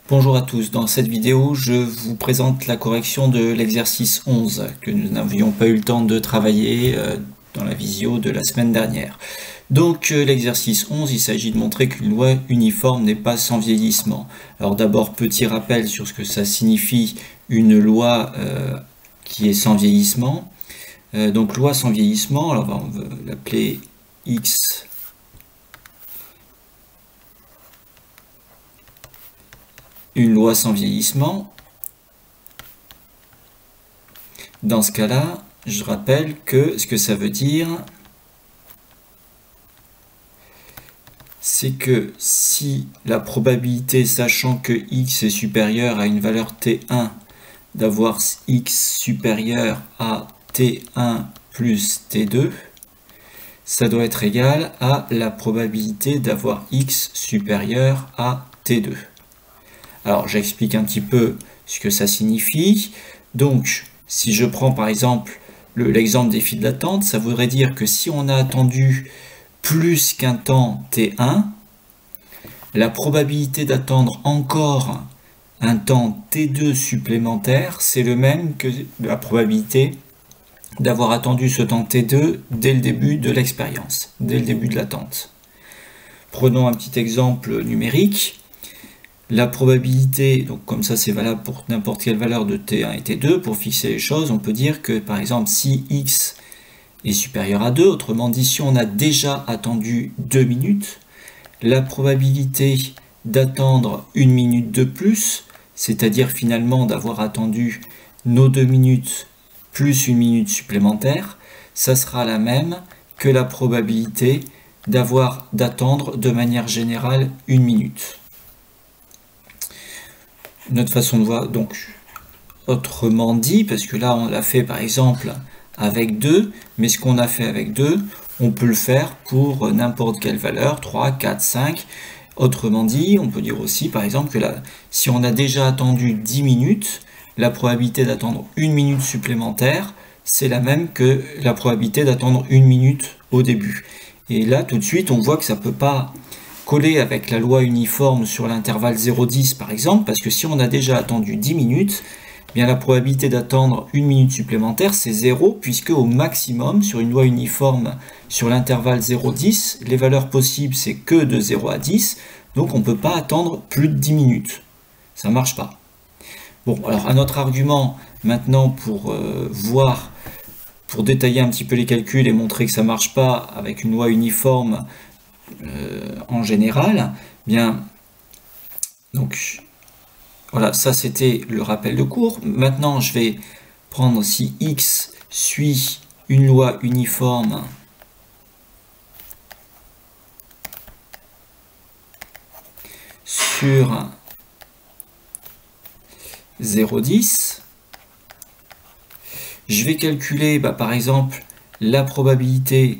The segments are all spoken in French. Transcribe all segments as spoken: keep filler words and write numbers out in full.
Bonjour à tous, dans cette vidéo je vous présente la correction de l'exercice onze que nous n'avions pas eu le temps de travailler euh, dans la visio de la semaine dernière. Donc euh, l'exercice onze, il s'agit de montrer qu'une loi uniforme n'est pas sans vieillissement. Alors d'abord petit rappel sur ce que ça signifie une loi euh, qui est sans vieillissement. Euh, donc loi sans vieillissement, alors on va l'appeler X une loi sans vieillissement. Dans ce cas-là, je rappelle que ce que ça veut dire, c'est que si la probabilité, sachant que x est supérieur à une valeur t un, d'avoir x supérieur à t un plus t deux, ça doit être égal à la probabilité d'avoir x supérieur à t deux. Alors j'explique un petit peu ce que ça signifie. Donc si je prends par exemple l'exemple des files d'attente, ça voudrait dire que si on a attendu plus qu'un temps t un, la probabilité d'attendre encore un temps t deux supplémentaire, c'est le même que la probabilité d'avoir attendu ce temps t deux dès le début de l'expérience, dès le début de l'attente. Prenons un petit exemple numérique. La probabilité, donc comme ça c'est valable pour n'importe quelle valeur de t un et t deux, pour fixer les choses, on peut dire que par exemple si x est supérieur à deux, autrement dit si on a déjà attendu deux minutes, la probabilité d'attendre une minute de plus, c'est-à-dire finalement d'avoir attendu nos deux minutes plus une minute supplémentaire, ça sera la même que la probabilité d'avoir d'attendre de manière générale une minute. Notre façon de voir, donc, autrement dit, parce que là on l'a fait par exemple avec deux, mais ce qu'on a fait avec deux, on peut le faire pour n'importe quelle valeur, trois, quatre, cinq. Autrement dit, on peut dire aussi par exemple que là, si on a déjà attendu dix minutes, la probabilité d'attendre une minute supplémentaire, c'est la même que la probabilité d'attendre une minute au début. Et là, tout de suite, on voit que ça ne peut pas coller avec la loi uniforme sur l'intervalle zéro dix par exemple, parce que si on a déjà attendu dix minutes, eh bien la probabilité d'attendre une minute supplémentaire c'est zéro, puisque au maximum sur une loi uniforme sur l'intervalle zéro dix, les valeurs possibles c'est que de zéro à dix, donc on ne peut pas attendre plus de dix minutes. Ça ne marche pas. Bon, alors un autre argument maintenant pour euh, voir, pour détailler un petit peu les calculs et montrer que ça ne marche pas avec une loi uniforme Euh, en général, bien, donc voilà, ça c'était le rappel de cours. Maintenant, je vais prendre si x suit une loi uniforme sur zéro virgule dix, je vais calculer bah, par exemple la probabilité,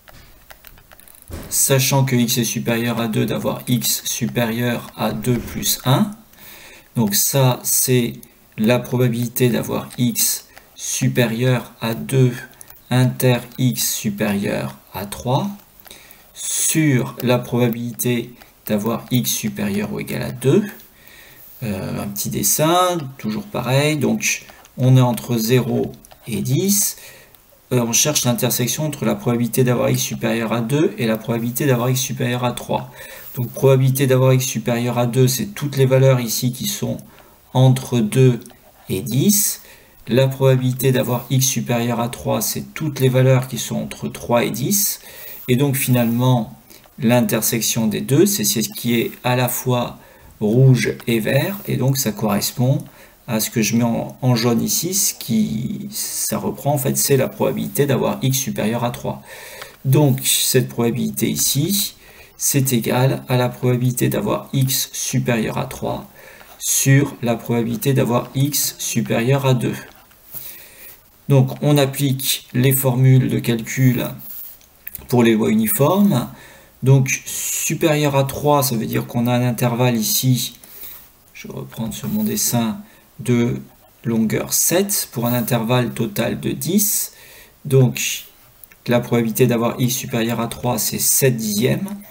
sachant que x est supérieur à deux, d'avoir x supérieur à deux plus un. Donc ça, c'est la probabilité d'avoir x supérieur à deux inter x supérieur à trois sur la probabilité d'avoir x supérieur ou égal à deux. Euh, un petit dessin, toujours pareil. Donc on est entre zéro et dix. On cherche l'intersection entre la probabilité d'avoir x supérieur à deux et la probabilité d'avoir x supérieur à trois. Donc probabilité d'avoir x supérieur à deux, c'est toutes les valeurs ici qui sont entre deux et dix. La probabilité d'avoir x supérieur à trois, c'est toutes les valeurs qui sont entre trois et dix. Et donc finalement, l'intersection des deux, c'est ce qui est à la fois rouge et vert. Et donc ça correspond à ce que je mets en, en jaune ici, ce qui ça reprend en fait, c'est la probabilité d'avoir x supérieur à trois. Donc cette probabilité ici, c'est égal à la probabilité d'avoir x supérieur à trois sur la probabilité d'avoir x supérieur à deux. Donc on applique les formules de calcul pour les lois uniformes. Donc supérieur à trois, ça veut dire qu'on a un intervalle ici, je vais reprendre sur mon dessin, de longueur sept pour un intervalle total de dix. Donc la probabilité d'avoir x supérieur à trois, c'est sept dixièmes.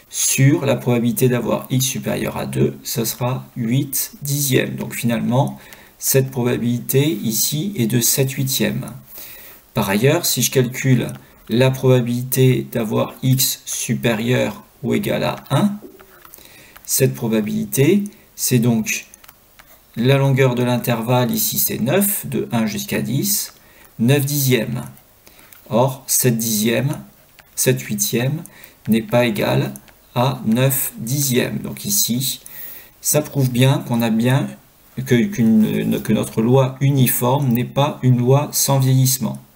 sur la probabilité d'avoir x supérieur à deux, ce sera huit dixièmes. Donc finalement, cette probabilité ici est de sept huitièmes. Par ailleurs, si je calcule la probabilité d'avoir x supérieur ou égal à un, cette probabilité, c'est donc la longueur de l'intervalle, ici c'est neuf, de un jusqu'à dix, neuf dixièmes. Or, sept dixièmes, sept huitièmes n'est pas égal à neuf dixièmes. Donc ici, ça prouve bien qu'on a bien que, qu'une, que notre loi uniforme n'est pas une loi sans vieillissement.